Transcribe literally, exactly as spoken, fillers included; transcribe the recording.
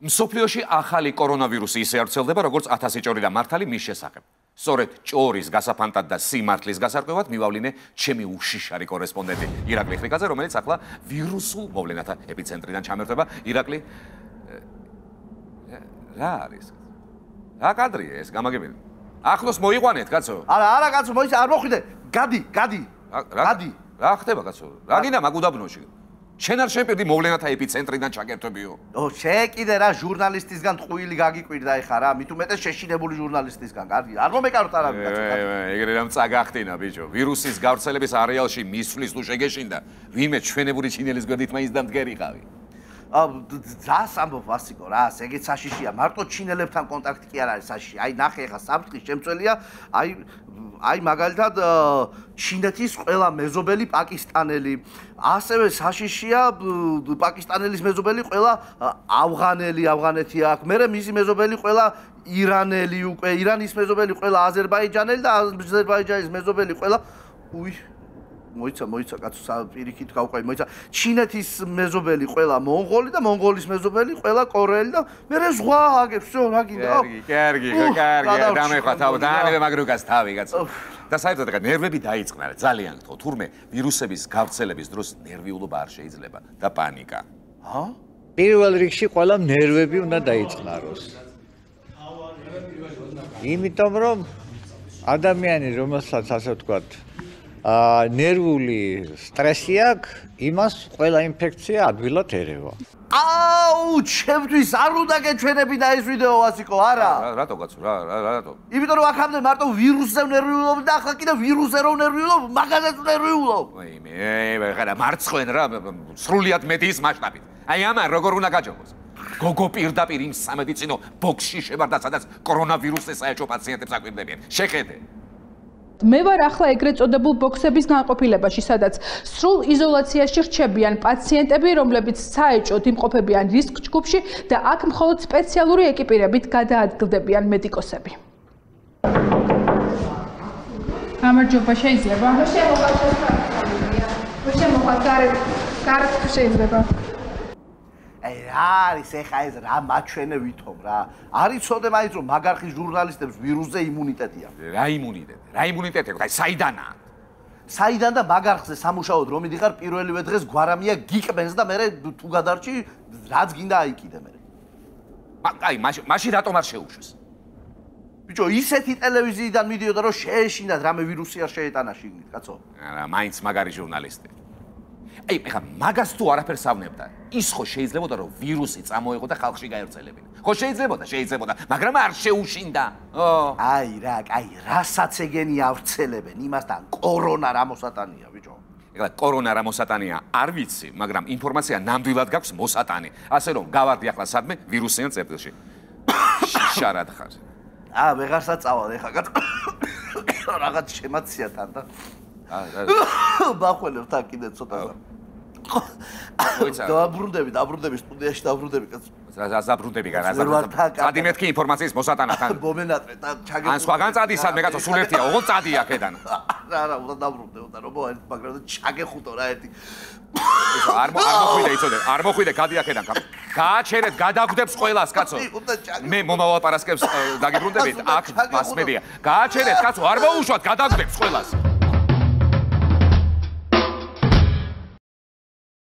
მსოფლიოში ახალი კორონავირუსი ისე არ ვრცელდება, როგორც ათასი ჭორი და მართალი მის შესახებ. სწორედ ჭორის გასაფანტად და სიმართლის გასარკვევად მივავლინე ჩემი უშიშარი კორესპონდენტი ირაკლი ხრიკაძე, რომელიც ახლა ვირუსულ მოვლენათა ეპიცენტრიდან ჩამერთვება. ირაკლი, რა არის? რა კადრია ეს, გამაგებინე. ახლოს მოიყვანეთ, კაცო. არა, არა, კაცო, მოიცა, არ მოხვიდე. გადი, გადი. გადი. რა ხდება, კაცო? რა გინდა მაგუდაბნოში? შენ არ შეპირდი მოვლენათა ეპიცენტრიდან ჩაგერთვებიო? ო, შე კიდე რა ჟურნალისტისგან ტყუილი გაგიკვირდა ეხა რა, მით უმეტეს შეშინებული ჟურნალისტისგან. კარგი, არ მომეკაროთ არავინ კაცო. ეგრე რამ წაგახტინა ბიჭო. ვირუსის გავრცელების არეალში მისვლის თუ შეგეშინდა, ვინმე ჩვენებური ჩინელის გვერდით მაინც დამდგერიყავი. ძას ამბობ ვასიკო რა, ეგეც საშიშია. მარტო ჩინელებთან კონტაქტი კი არ არის საშიში. აი ნახე ახლა საფრთხის შემცველია, აი აი მაგალითად ჩინეთის ყველა მეზობელი პაკისტანელი. ასევე საშიშია პაკისტანელის მეზობელი ყველა ავღანელი, ავღანეთი აქვს. მერე მისი მეზობელი ყველა ირანელი უკვე, ირანის მეზობელი ყველა აზერბაიჯანელი და აზერბაიჯანის მეზობელი ყველა უი მოიცა, მოიცა, კაცო, პირიქით გავყვი, მოიცა. ჩინეთის მეზობელი ყველა მონღოლი და მონღოლის მეზობელი ყველა კორეელი და მერე ზღვა აგებს, всё, რა გინდა? კარგი, კარგი, კარგი, დამეხვა თავი, დაანებე მაგრუკას თავი, კაცო. და საერთოდ ეგ ნერვები დაიწყნა, ძალიან გთხოვ, თურმე ვირუსების გავრცელების დროს ნერვიულობა არ შეიძლება და პანიკა. ჰა? პირველ რიგში ყველა ნერვები უნდა დაიწყნაროს. იმიტომ რომ ადამიანი, რომელსაც ასე ვთქვათ, აა ნერვული სტრესი აქვს, იმას ყველა ინფექცია ადვილად ერევა. აუ, ჩემთვის არ უნდა გეჩვენებინა ეს ვიდეო ვასიკო, არა? რატო კაცო, რა, რა, რატო? იმიტომ რომ აქამდე მარტო ვირუსზე ვნერვიულობ და ახლა კიდე ვირუსზე რომ ვნერვიულობ, მაგაზეც ვნერვიულობ. მე, ხარა მარცხენ რა, სრულიად მეტის მასშტაბით. აი ამან როგორ უნდა გაჯობოს? გოგო პირდაპირ იმ სამედიცინო ბოქსში შევარდა, სადაც კორონავირუსზე საერთო პაციენტებს აკვირდებიან. შეხედე. მე ვარ ახლა ეგრეთ წოდებულ ბოქსების განყოფილებაში, სადაც სრულ იზოლაციაში რჩებიან პაციენტები, რომლებიც საეჭოდ იმყოფებიან რისკ ჯგუფში და აქ მხოლოდ სპეციალური ეკიპირებით გადაადგილდებიან მედიკოსები. გამარჯობა, შეიძლება? შემოხვათ, გარეთ შეიძლება. აი რა არის ეხა ეს რა მაჩვენე ვითომ რა. არ იცოდე მაინც რომ მაგარხის ჟურნალისტებს ვირუსზე იმუნიტეტი აქვს. რა იმუნიტეტი? რა იმუნიტეტი? აი საიდანაა? საიდან და მაგარხზე სამუშაოდ რომ მიდიხარ პირველივე დღეს გვარამია გიყბენს და მე თუ გადარჩი რაც გინდა აიკიდე მე. აი მაშინ რატომ არ შეუშვეს? ბიჭო ისეთი ტელევიზიიდან მიდიოდა რომ შეეშინათ რამე ვირუსი არ შეეტანა შიგნით კაცო. არა მაინც მაგარი ჟურნალისტი. აი ეხა მაგას თუ არაფერს ავნებდა, ის ხო შეიძლებოდა რომ ვირუსი წამოეღო და ხალხში გაევრცელებინა. ხო შეიძლებოდა, შეიძლებოდა, მაგრამ არ შეუშინდა. ო აი რა, აი რასაც ეგენი ავრცელებენ, იმასთან კორონა რა მოსატანია, ბიჭო. ეხლა კორონა რა მოსატანია, არ ვიცი, მაგრამ ინფორმაცია ნამდვილად გაქვს მოსატანი. ასე რომ გავარდი ახლა სადმე ვირუსიან წერტილში. შიშარად ხარ. აა ვეღარსაც წავალ ეხლა კაც. რაღაც შემაცია თან და ბახველებ თან კიდე ცოტა. დაბრუნდები, დაბრუნდები სტუდიაში დაბრუნდები კაც. რა დაბრუნდები რა წადი მეთქი ინფორმაციის მოსატანად თან. მომენატრე და ჩაგე. ან სხვაგან წადი სად მე კაცო სულ ერთია, ოღონდ წადი აქედან. რა რა, უნდა დაბრუნდე, უნდა რომ მოა მაგრამ ჩაგეხუტო რა ერთი. არ მოხვიდე იცოდე, არ მოხვიდე გადი აქედან. გააჩერეთ, გადაგვდებს ყველას კაცო. მე მომავალ პარასკევს დაგიბრუნდებით, აქ მასმედია. გააჩერეთ კაცო, არ მოუშვათ, გადაგვდებს ყველას.